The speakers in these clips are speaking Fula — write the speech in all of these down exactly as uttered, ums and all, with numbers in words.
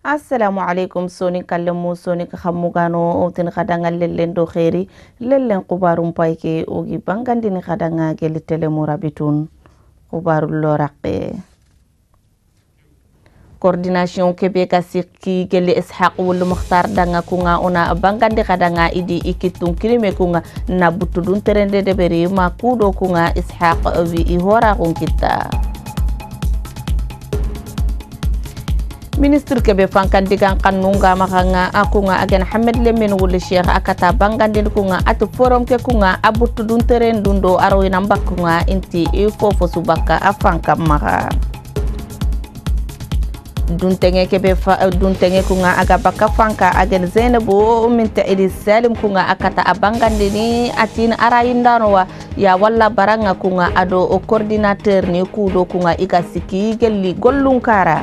Assalamu alaikum soni kallemu soni khamugano otin khadanga lellen do khairi lellen qubarum payke ogi bangandini khadanga geli telemurabitun qubarul loraqe coordination kebe ka sikki geli ishaq wul mukhtar danga kunga ona bangandi khadanga idi ikitun kirime kunga na butudun terende de beri ma kudo kunga ishaq wi ihora kunkita Minister kebe fankandigan kanunga makanga akunga agen Hamed Lemin wuli Sheikh akata bangandin kunga atu forum ke kunga abutu dun teren dundo aroy nambakunga inti ifo subaka afanka maka dun tenge kebe fa dun tenge kunga aga baka fanka agen Zainabu minta idi Salim kunga akata abangandini atin arayindano wa ya walla baranga kunga ado o coordinateur ni kudo kunga igasiki gelli gollunkara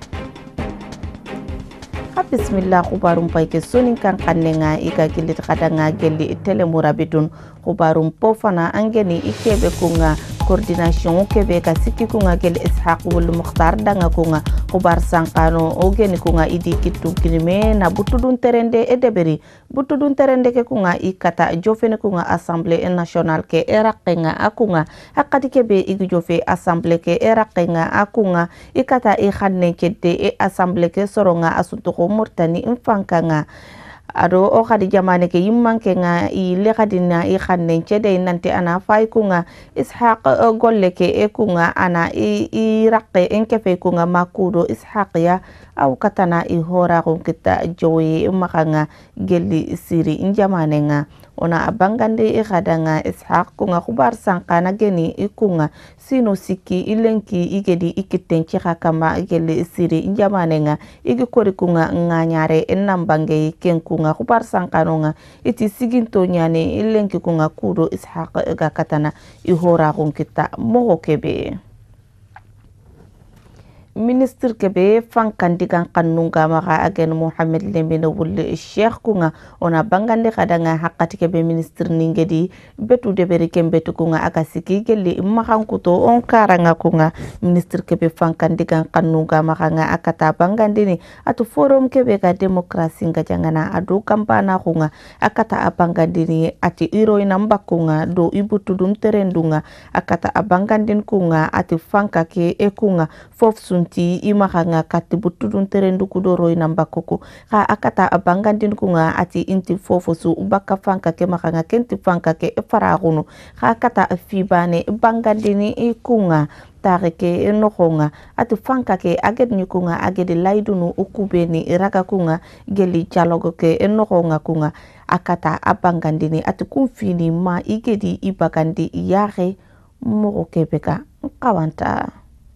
Bismillah khubarum payke sonin kan kannenga iga gilit khadanga gelli telemurabidun khubarum pofana angeni ikebe kunga coordination kebe ka sikki kunga gelli ishaq wul mukhtar danga kunga khubar sankano ogeni kunga idi kitu kirime na butudun terende edeberi butudun terende ke kunga ikata jofene kunga assemblée nationale ke eraqenga akunga akati kebe igi jofe assemblée ke eraqenga akunga ikata i khanne kede e assemblée ke soronga asunto murtani infankanga ado o khadi jamane ke yimmanke nga i le khadina i khanne cede nante ana fay kunga ishaq golle ke e kunga ana i, i raqe enkefe kunga makudo ishaq ya aw katana i hora kun kita joyi makanga gelli siri njamane nga ona abangande i khadanga ishaq kunga khubar sankana geni i kunga sino siki ilenki igedi ikitenchi kama gelli siri njamane nga igi kori kunga nganyare enambange ken kunga khubar sankano nga iti siginto nyane ilenki kunga kudo ishaq ga katana i hora kun kita moho kebe Minister kebe fankandigan kanunga maka agen Mohamed Lemin wul Sheikh kunga ona bangande khadanga hakati kebe minister ningedi betu deberi kembetu kunga akasiki gelli makankuto on karanga kunga minister kebe fankandigan kanunga maka nga akata bangandini atu forum kebe ka demokrasi nga jangana adu kampana kunga akata abangandini ati iro inamba kunga do ibutu dum terendunga akata abangandin kunga ati fanka ke e kunga fof ti imakanga kati butudun terendu kudoro inamba koko ka akata abangandin kunga ati inti fofosu ubaka fanka ke makanga kenti fanka ke faragunu ka akata fibane bangandini ikunga tarike enokonga ati fanka ke aged nyukunga agedi laidunu ukubeni iraga kunga geli dialogue ke enokonga kunga akata abangandini ati kumfini ma igedi ibagandi yare moko kebeka kawanta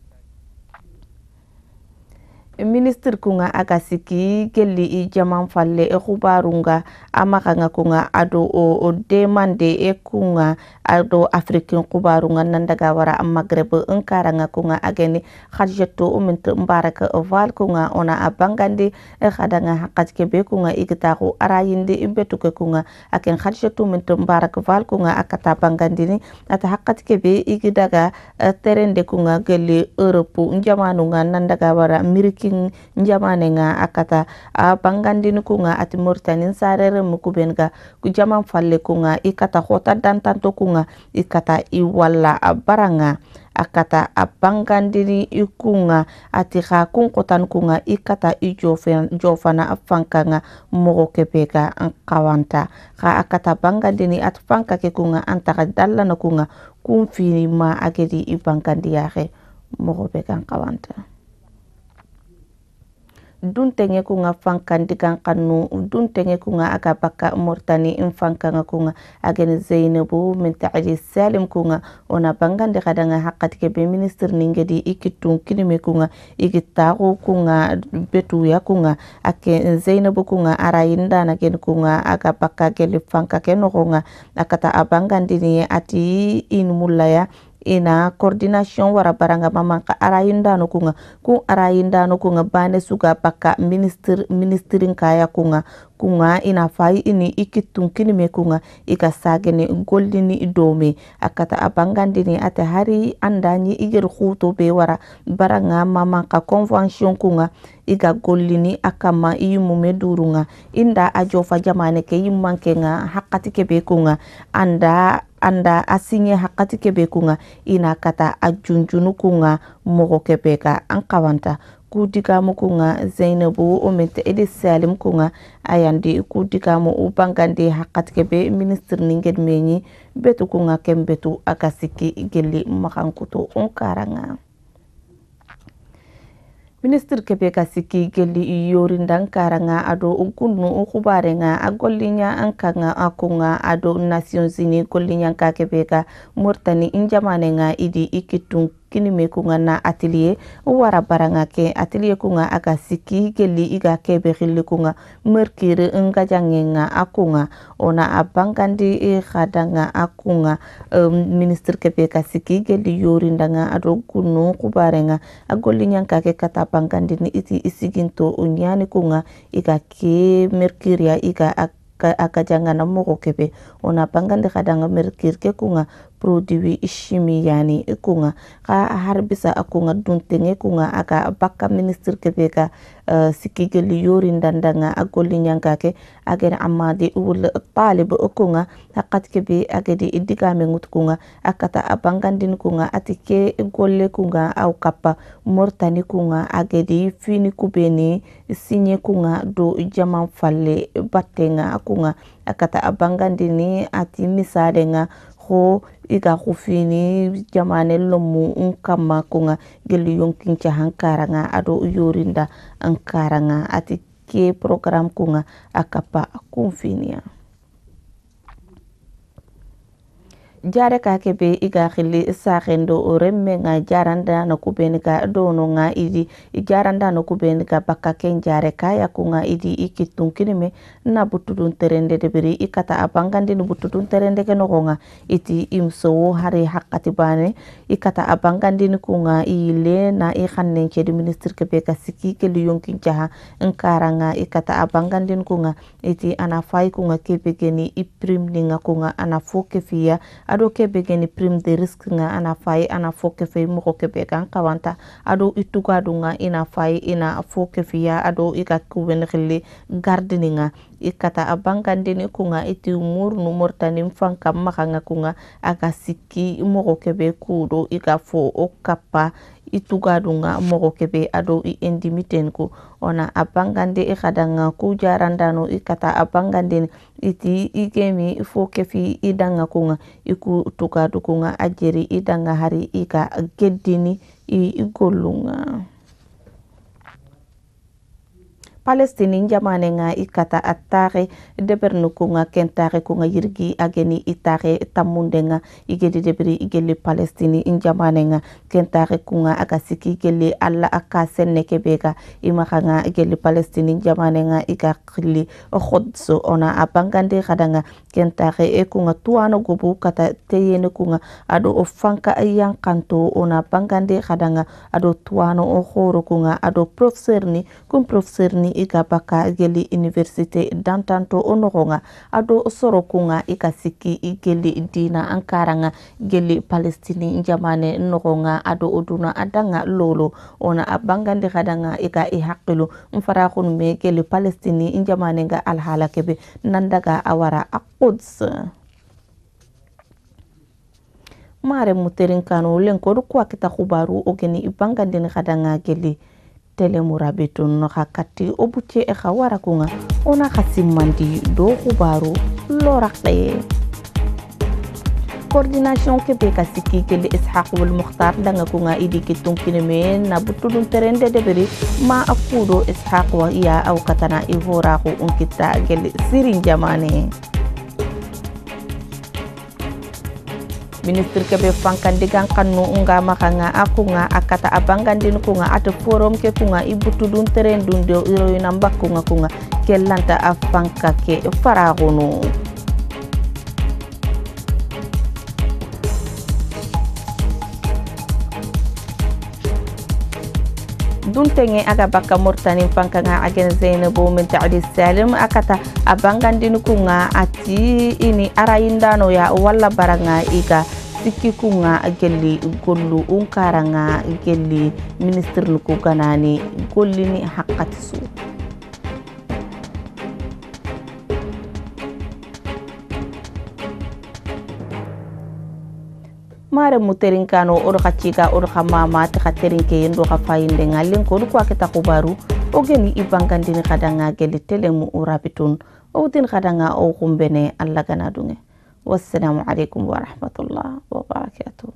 Minister kunga agasiki gelli i jaman falle e khubarunga amakanga kunga ado o, o demande e kunga ado africain khubarunga nandaga wara Maghreb enkaranga kunga ageni khadjeto umint mbaraka val kunga ona abangandi e khadanga hakat kebe kunga igitaru arayinde imbetu ke kunga aken khadjeto umint mbaraka val kunga akata bangandini ata hakat kebe igidaga uh, terende kunga gelli Europe njamanunga nandaga wara Ameriki njamane nga akata a bangandini kunga ati Mauritanie sarere mukubenga kujaman falle kunga ikata khota dantanto kunga ikata iwala baranga akata abangandini ikunga ati kha kunkotan kunga ikata ijofen jofana afankanga mogo kepeka kawanta kha akata bangandini at fanka ke kunga antaka dallana kunga kumfini ma agedi ibangandi yake mogo peka kawanta dun tenge kunga fankandigan kanu dun tenge kunga aga baka Mauritanie infankanga kunga agen Zainabu minta ali Salim kunga ona bangande kadanga hakati kebe minister ningedi ikitun kinime kunga igitaru kunga betu ya kunga ake Zainabu kunga arayinda na gen kunga aga baka geli fanka keno kunga akata abangandini ati in mulaya ina coordination wara baranga mamanka arayindano kunga ku arayindano kunga bane suga baka minister ministerin kaya kunga kunga ina fai ini ikitun kinime kunga ika sagene goldini dome akata abangandini ate hari andani iger khuto be wara baranga mamanka convention kunga iga gollini akama iyumume durunga inda ajofa jamane ke yimmanke nga hakati kebe kunga anda anda asinye hakati kebe kunga ina kata ajunjunu kunga mogo kebe ka ankawanta kudikamu kunga Zainabu omente edi Salim kunga ayandi kudikamu ubangandi hakati kebe minister ninged menyi betu kunga kembetu akasiki geli makankuto onkaranga. Minister kebe kasiki geli yorindan karanga ado ugunu ukubarenga agolinya ankanga akunga ado Nations Unies golinya ka kebe ka Murtani injamanenga idi ikitun kinime kunga na atelier wara baranga ke atelier kunga aga siki geli iga kebe khili kunga merkire nga jangenga akunga ona abangandi e khadanga akunga um, minister kebe kasiki geli yorindanga ado gunu kubarenga agolinya ka ke kata bangandi ni iti isiginto unyani kunga iga ke merkiria iga akajanga na mogo kebe ona bangandi khadanga merkir ke kunga produit chimie yani kunga ka harbisa akunga duntenge kunga aka baka minister kebe ka uh, sikigeli yori ndandanga agoli nyankake agere amadi ul talib kunga hakat kebe agedi idigame ngut kunga akata abangandin kunga atike golle kunga au kappa mortani kunga agedi fini kubeni sinye kunga do jaman falle battenga kunga akata abangandini ati misadenga ho iga khufini jamane lomu unkama kunga geli yonkincha hankaranga ado yorinda ankaranga ati ke program kunga akapa kumfinia jare ka kebe iga khili sakhendo remme nga jaranda no kubenika dono nga idi jaranda no kubenika baka ken jare ka yakunga idi ikitun kinime na butudun terende debiri ikata abangandi no butudun terende ke no nga iti imso hari hakati bane ikata abangandi ni kunga ile na i khannen chedi minister kebe ka siki ke liyonkin jaha nkaranga ikata abangandi kunga iti ana fai kunga kebe geni iprim ninga kunga ana foke fiya ado kebe geni prime de risque nga ana fai ana foke fe moko kebe kan kawanta ado ituga dunga ina fai ina foke fiya ado ika kuben khili gardeninga ikata abangandini kunga iti umur nu mortani mfanka makanga kunga aga siki moko kebe kudo ika fo okapa ituga dunga moko kebe ado i endimiten ku ona abangande ikadanga ku jarandano ikata abangandini iti igemi foke fi idanga kunga iku tuga dukunga ajeri idanga hari ika geddini i igolunga Palestine jamane nga ikata atare debernu kunga kentare kunga yirgi ageni itare tamundenga igedi debri igeli Palestine jamane nga kentare kunga agasiki igeli alla akasenne kebega imahanga igeli Palestine jamane nga ikakli khodso ona abangande khadanga kentare e kunga tuano gobu kata teyene kunga ado ofanka yankanto ona bangande khadanga ado tuano o khoro kunga ado professeur ni kum professeur ni ika baka geli universite dantanto onoronga ado soro kunga ika siki igeli dina ankaranga geli Palestini jamane noronga ado oduna adanga lolo ona abangandi khadanga ika ihaqilu mfara khun me geli Palestini jamane nga alhala kebe nandaga awara Quds mare muterin kanu lenko ko kita khubaru ogeni ibangandini khadanga geli telemurabitun hakati obuche e khawara kunga ona khasimandi do khubaru loraqe coordination kebe kasiki kele Ishaq wal Mukhtar danga kunga idi kitung kineme na butudun terende deberi ma akudo Ishaq wa iya au katana ihora ko unkita gele sirin jamane Minister kebe fankan digang kanu unga makanga akunga akata abangandin kunga ate forum ke kunga ibutudun terendun de iro namba kunga kunga kelanta afanka ke faragono duntenge aga baka mortani pankanga agen Zainabu min ta'di Salim akata abangandini kunga ati ini arayindano ya walla baranga iga sikki kunga gelli gollu unkaranga gelli ministre nuku ganani gollini haqqati su mare muterin kano odo khachiga odo khamama ta khaterin ke yendo khafayinde ngalen ko ko aketa kubaru ogeni ibangandini khadanga gelli telemu urabitun o tin khadanga o kumbene alla ganadunge wassalamu alaikum warahmatullahi wabarakatuh.